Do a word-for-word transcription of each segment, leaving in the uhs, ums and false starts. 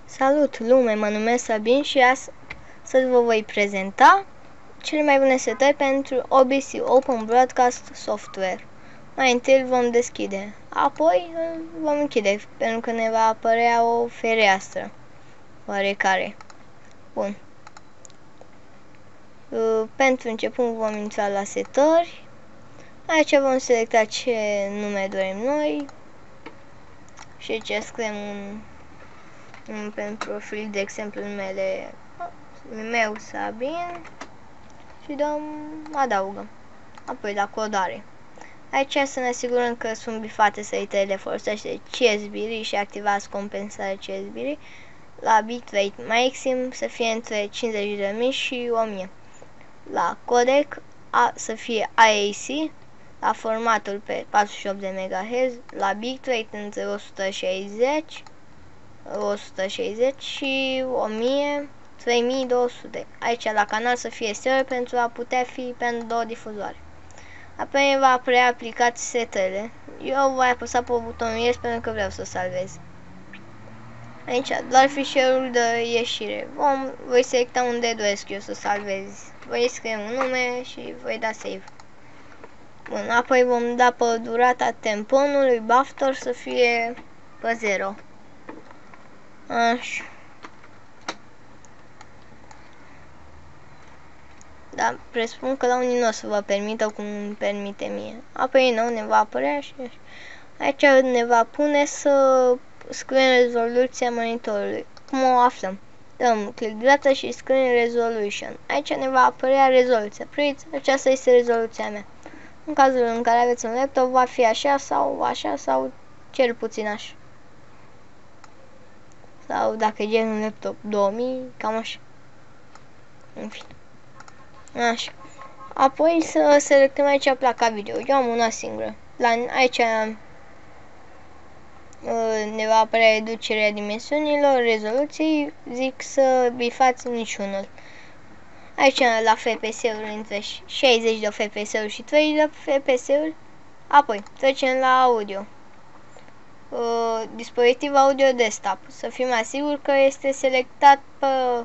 Salut lume, mă numesc Sabin și astăzi vă voi prezenta cele mai bune setări pentru O B S, Open Broadcast Software. Mai întâi îl vom deschide, apoi îl vom închide, pentru că ne va apărea o fereastră oarecare. Bun. Pentru început vom intra la setări. Aici vom selecta ce nume dorim noi și aici scriem un, un pentru profil, de exemplu numele meu Sabin și dăm adaugăm. Apoi la codare. Aici să ne asigurăm că sunt bifate săritele, folosește C S B R și activați compensarea C S B R. La bitrate maxim să fie între cincizeci de mii și o mie. La codec a, să fie A A C, la formatul pe patruzeci și opt de megahertz, la bitrate între o sută șaizeci, o sută șaizeci și o mie, trei mii două sute. Aici la canal să fie stereo pentru a putea fi pentru două difuzoare. Apoi va apărea aplicați setele. Eu voi apăsa pe butonul Yes pentru că vreau să salvez. Aici doar fișierul de ieșire. Vom, voi selecta unde doresc eu să salvez. Voi scrie un nume și voi da save. Bun, apoi vom da pe durata temponului buffer să fie pe zero. Așa. Da, presupun că la unii nu o să vă permită cum îmi permite mie. Apoi nou ne va apărea și aici ne va pune să scriem rezoluția monitorului. Cum o aflăm? Dăm click dreapta și scriem resolution. Aici ne va apărea rezoluția. Priviți, aceasta este rezoluția mea. În cazul în care aveți un laptop, va fi așa sau așa sau cel puțin așa. Sau dacă e gen un laptop două mii, cam așa. În fine. Așa. Apoi să selectăm aici placa video. Eu am una singură. La, aici ne va apărea reducerea dimensiunilor, rezoluției, zic să bifați niciunul. Aici la F P S-uri între șaizeci de F P S-uri și treizeci de F P S-uri. Apoi trecem la audio. Uh, dispozitiv audio desktop. Să fim asiguri că este selectat pe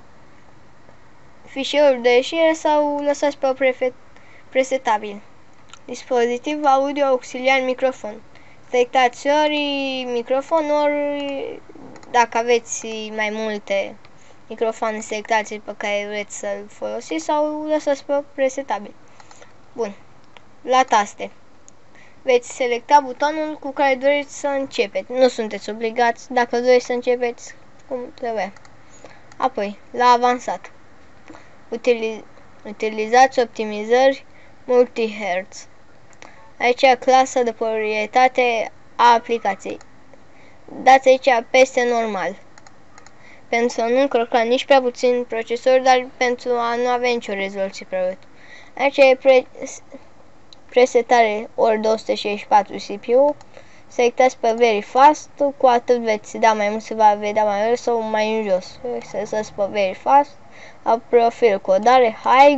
fișierul de ieșire sau lăsați pe presetabil. Dispozitiv audio auxiliar microfon. Selectați ori microfon, ori dacă aveți mai multe microfoane, selectați pe care vreți să-l folosiți sau lăsați pe presetabil. Bun. La taste. Veți selecta butonul cu care doriți să începeți. Nu sunteți obligați dacă doriți să începeți cum trebuie. Apoi, la avansat. Utiliz utilizați optimizări multi-hertz. Aici clasa de proprietate a aplicației. Dați aici peste normal. Pentru a nu încărca nici prea puțin procesor, dar pentru a nu avea nicio rezoluție prea mult. Aici e pre presetare ori două sute șaizeci și patru C P U. Selectați pe Very Fast, cu atât veți da mai mult, se va vedea mai mult sau mai în jos. Să lăsați pe Very Fast. La profil codare High,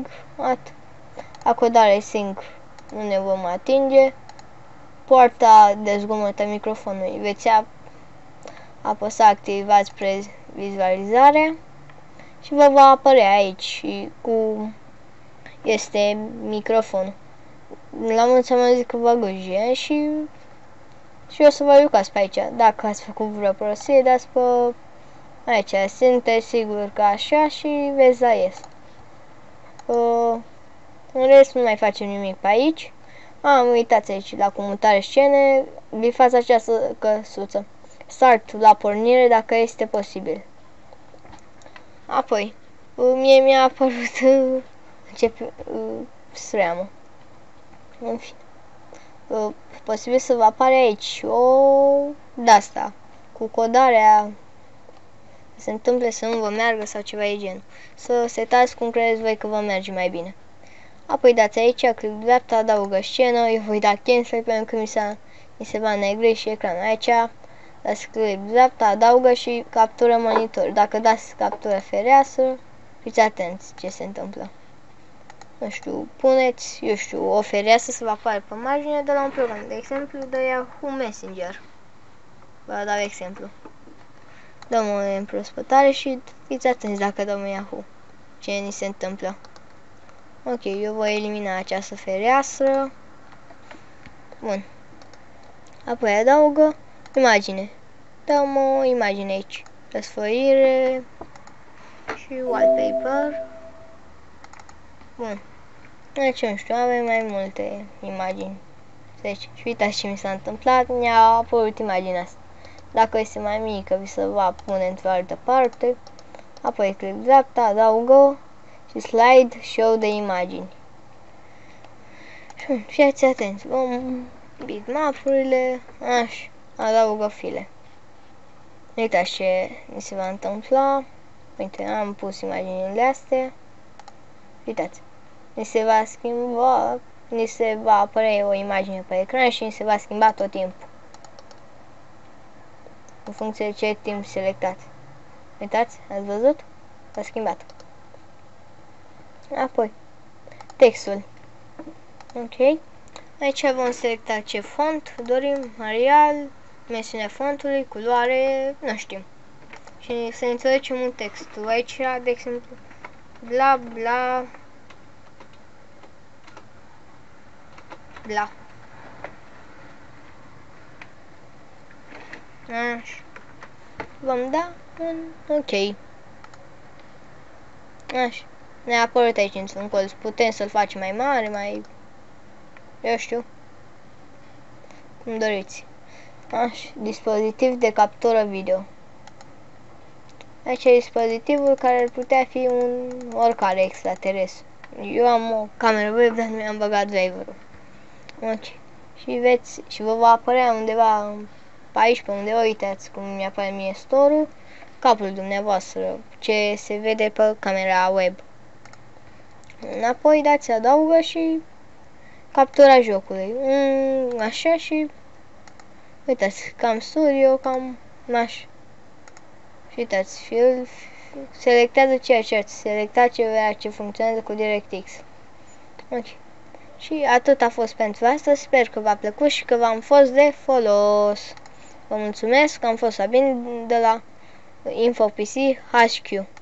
la codare Sync nu ne vom atinge. Poarta de zgomot a microfonului veți apăsa activați previzualizarea și vă va apărea aici cu este microfonul. La mulți am zis că vă gâjie și și o să vă jucați pe aici. Dacă ați făcut vreo prostie, dați pe aici. Sunteți sigur că așa și veți da yes. Uh, în rest nu mai facem nimic pe aici. Am uitați aici la comutare scene, bifați această căsuță. Start la pornire dacă este posibil. Apoi, mie mi-a apărut uh, începe uh, streamă. În fine. Uh, posibil să vă apare aici o de-asta cu codarea se întâmple să nu vă meargă sau ceva de gen. Să setați cum credeți voi că vă merge mai bine. Apoi dați aici, click dreapta, adaugă scenă, eu voi da cancel pentru că mi, mi se va negri și ecranul. Aici dați click dreapta, adaugă și captură monitor. Dacă dați captură fereastră, fiți atenți ce se întâmplă. Nu știu, puneți, eu știu, o fereastră să vă apară pe margine de la un program, de exemplu de Yahoo Messenger. Vă dau exemplu. Dăm o împrospătare și fiți atenți dacă dăm Yahoo. Ce ni se întâmplă. Ok, eu voi elimina această fereastră. Bun. Apoi adaugă imagine. Dăm o imagine aici. Răsfoire și wallpaper. Bun. Deci, nu știu, avem mai multe imagini. Deci, și uitați ce mi s-a întâmplat. Mi-a apărut imaginea asta. Dacă este mai mică, vi se va pune într-o altă parte. Apoi click dreapta, adaugă și slide show de imagini. Și fiați atenți, vom bitmap-urile, așa, adaugă file. Uitați ce mi se va întâmpla. Uite, am pus imaginile astea. Uitați, ni se va schimba, ni se va apărea o imagine pe ecran și ni se va schimba tot timpul. În funcție de ce timp selectați. Uitați, ați văzut? S-a schimbat. Apoi, textul. Ok. Aici vom selecta ce font dorim, Arial, mențiunea fontului, culoare, nu știm. Și să introducem un text. Aici, de exemplu, bla bla bla. Așa. Vom da un ok. Așa. Ne-a apărut aici într-un colț. Putem să-l facem mai mare, mai... Eu știu. Cum doriți. Așa. Dispozitiv de captură video. Aici e dispozitivul care ar putea fi un oricare extraterestru. Eu am o cameră web, dar nu mi-am băgat driverul. Ok. Și veți, și vă va apărea undeva pe aici, pe unde uitați cum mi-apare mie store-ul, capul dumneavoastră, ce se vede pe camera web. Înapoi dați adaugă și captura jocului. Mm, așa și uitați, cam studio, cam așa. Și uitați, fiul selectează ceea ce ați selectat, ce vrea, ce funcționează cu DirectX. Ok. Și atât a fost pentru astăzi, sper că v-a plăcut și că v-am fost de folos. Vă mulțumesc, am fost Sabin de la InfoPC H Q.